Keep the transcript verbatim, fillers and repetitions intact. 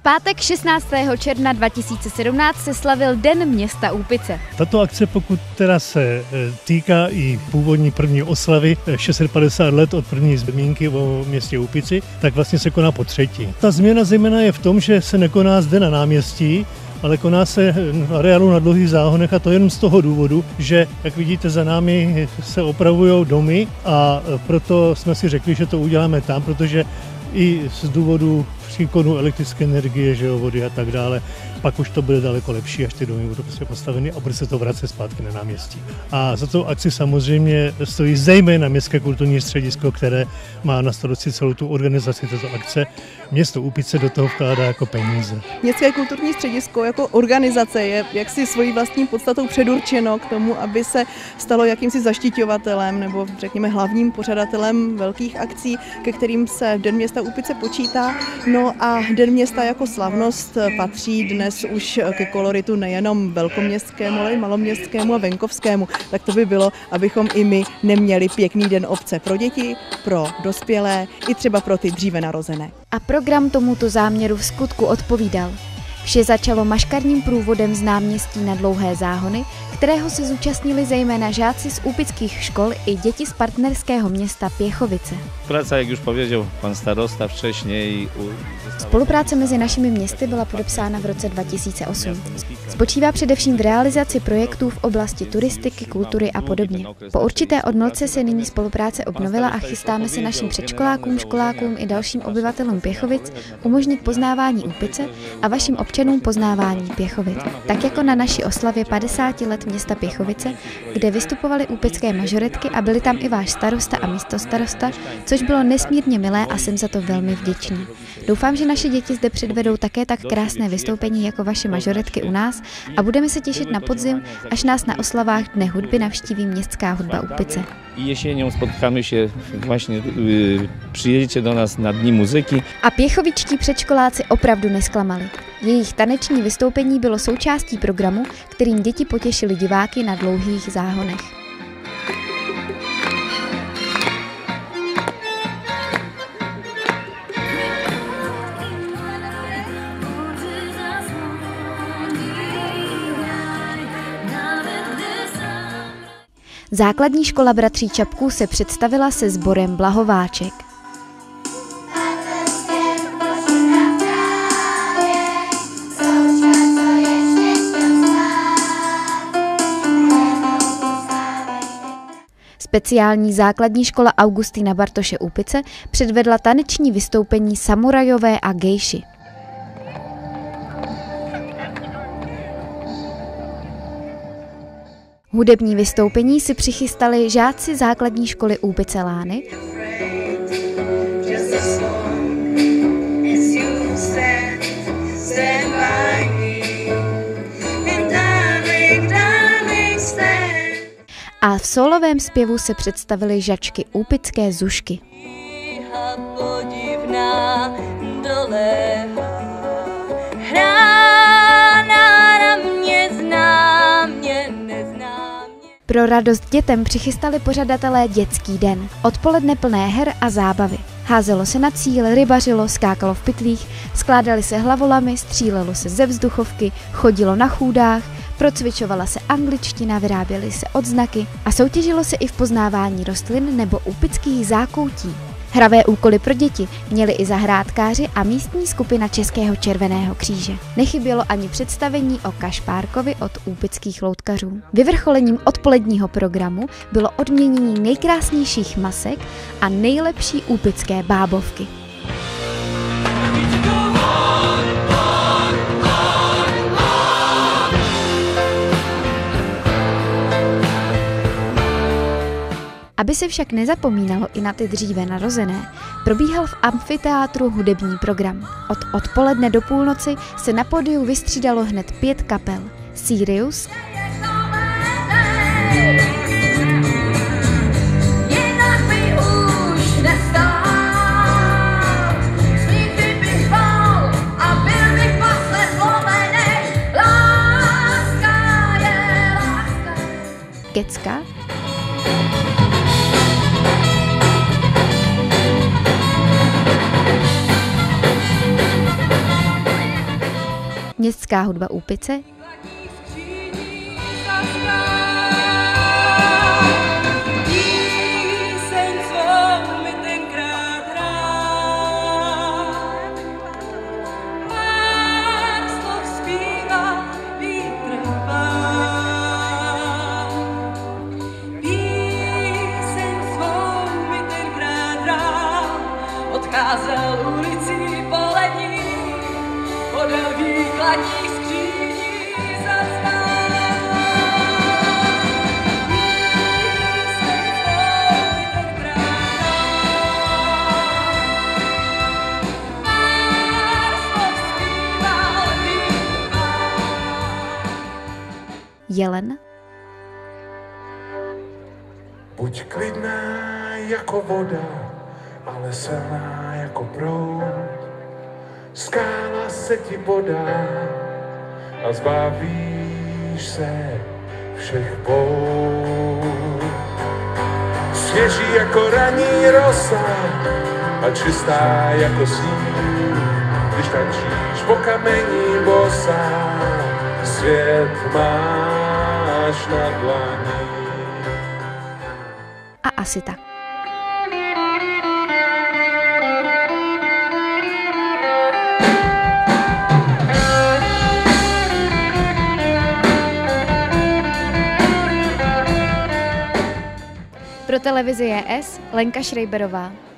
pátek šestnáctého června dva tisíce sedmnáct se slavil Den města Úpice. Tato akce, pokud teda se týká i původní první oslavy šest set padesát let od první zmínky o městě Úpici, tak vlastně se koná po třetí. Ta změna zejména je v tom, že se nekoná zde na náměstí, ale koná se v areálu na Dlouhých Záhonech, a to jenom z toho důvodu, že, jak vidíte, za námi se opravují domy, a proto jsme si řekli, že to uděláme tam, protože i z důvodu příkonu elektrické energie, že jo, vody a tak dále, pak už to bude daleko lepší, až ty domy budou prostě postaveny a bude se to vracet zpátky na náměstí. A za tou akci samozřejmě stojí zejména Městské kulturní středisko, které má na starosti celou tu organizaci této akce. Město Úpice do toho vkládá jako peníze. Městské kulturní středisko jako organizace je jaksi svojí vlastní podstatou předurčeno k tomu, aby se stalo jakýmsi zaštiťovatelem nebo řekněme hlavním pořadatelem velkých akcí, ke kterým se Den města Úpice počítá. No a Den města jako slavnost patří dnes už ke koloritu nejenom velkoměstskému, ale i maloměstskému a venkovskému. Tak to by bylo, abychom i my neměli pěkný den obce pro děti, pro dospělé i třeba pro ty dříve narozené. A program tomuto záměru v skutku odpovídal. Vše začalo maškarním průvodem z náměstí na Dlouhé Záhony, kterého se zúčastnili zejména žáci z úpických škol i děti z partnerského města Pěchovice. Práce, jak už pověděl pan starosta včasněji. Spolupráce mezi našimi městy byla podepsána v roce dva tisíce osm. Spočívá především v realizaci projektů v oblasti turistiky, kultury a podobně. Po určité odmlce se nyní spolupráce obnovila a chystáme se našim předškolákům, školákům i dalším obyvatelům Pěchovic umožnit poznávání Úpice a vašim občanům poznávání Pěchovic. Tak jako na naší oslavě padesáti let města Pěchovice, kde vystupovaly úpické mažoretky a byli tam i váš starosta a místostarosta, což bylo nesmírně milé a jsem za to velmi vděčný. Doufám, že naše děti zde předvedou také tak krásné vystoupení jako vaše mažoretky u nás a budeme se těšit na podzim, až nás na oslavách Dne hudby navštíví Městská hudba Úpice. Jesienią spotkamy się, właśnie přijedete do nás na Dni muziky. A pěchovičtí předškoláci opravdu nesklamali. Jejich taneční vystoupení bylo součástí programu, kterým děti potěšili diváky na Dlouhých Záhonech. Základní škola bratří Čapků se představila se sborem Blahováček. Speciální základní škola Augustína Bartoše Úpice předvedla taneční vystoupení Samurajové a gejši. Hudební vystoupení si přichystali žáci základní školy Úpice Lány, a v solovém zpěvu se představily žačky Úpické Zušky. Pro radost dětem přichystali pořadatelé dětský den. Odpoledne plné her a zábavy. Házelo se na cíl, rybařilo, skákalo v pytlích, skládaly se hlavolamy, střílelo se ze vzduchovky, chodilo na chůdách, procvičovala se angličtina, vyráběly se odznaky a soutěžilo se i v poznávání rostlin nebo úpických zákoutí. Hravé úkoly pro děti měli i zahrádkáři a místní skupina Českého červeného kříže. Nechybělo ani představení o Kašpárkovi od úpických loutkařů. Vyvrcholením odpoledního programu bylo odměnění nejkrásnějších masek a nejlepší úpické bábovky. Aby se však nezapomínalo i na ty dříve narozené, probíhal v amfiteátru hudební program. Od odpoledne do půlnoci se na pódiu vystřídalo hned pět kapel. Sirius, Kecka, Městská hudba Úpice, odcházel ulicí polední, podél výkladních skříní zastál. Píseň svou mi tenkrát pár slov zpíval výpál. Jelen, buď klidná jako voda, ale silná jako proud. Skála se ti podá a zbavíš se všech pout. Svěží jako ranní rosa a čistá jako sníh. Když tančíš po kamení bosa, svět máš na dlani. a asi tak. Pro televizi J S Lenka Šrejberová.